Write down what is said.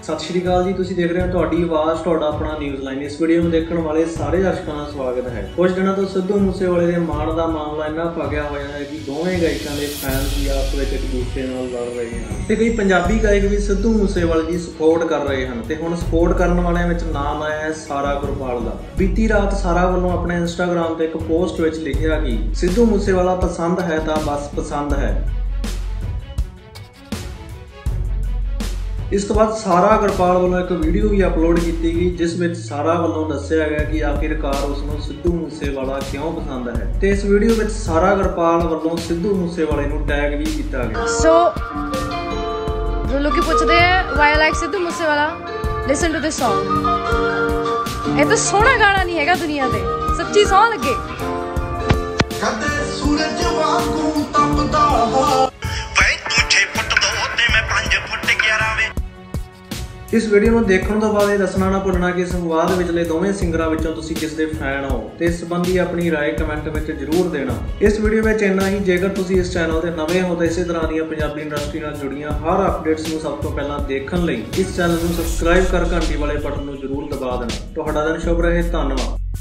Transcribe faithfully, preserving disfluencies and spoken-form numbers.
सत श्री अकाल जी, तुसीं देख रहे हो तुहाडी आवाज़ तुहाडा अपना न्यूज़ लाइन। इस वीडियो में देखने वाले सारे दर्शकों का स्वागत है। कुछ दिनों तो सिद्धू मूसेवाले के माण का मामला इन्ना भखिया होया है कि दोवें गायकों के फैंस भी आपस में एक दूसरे नाल लड़ रहे हैं ते कई पंजाबी गायक भी सिद्धू मूसेवाले की सपोर्ट कर रहे हैं ते हुण सपोर्ट करने वालियां विच नाम आया है सारा गुरपाल का। बीती रात सारा वालों अपने इंस्टाग्राम ते एक पोस्ट विच लिखिया कि सिद्धू मूसेवाला पसंद है तां बस पसंद है। इस तो बाद सारा गुरपाल वालों एक वीडियो भी अपलोड की गई जिस में सारा वालों दस्या गया कि आखिरकार उसनों सिद्धू मूसेवाला क्यों पसंद है। ते इस वीडियो में सारा गुरपाल वालों सिद्धू मूसेवाले नूं टैग भी किया गया। सो जो लोग पूछते हैं why I like Sidhu Moosewala, listen to this song. ये तो सोहना गाना नहीं है दुनिया ते, सच्ची सौ लगे। कदे सूरज वांगू तपदा वे तुझे फुट दो ते मैं पांच फुट ग्यारह वे। इस वीडियो में देखने तो बाद दसना ना भुलना कि संवाद विचले दोवें सिंगरां विचों तुसीं किस दे फैन हो ते इस संबंधी अपनी राय कमेंट में जरूर देना। इस वीडियो में इन्ना ही। जेकर तुसीं इस चैनल ते नवे हो तो इस तरह दी पंजाबी इंडस्ट्री नाल जुड़ियां हर अपडेट्स नूं सब तो पहला देखण लई इस चैनल नूं सबसक्राइब कर घंटी वाले बटन नूं जरूर दबा देना। तुहाडा दिन शुभ रहे। धन्नवाद।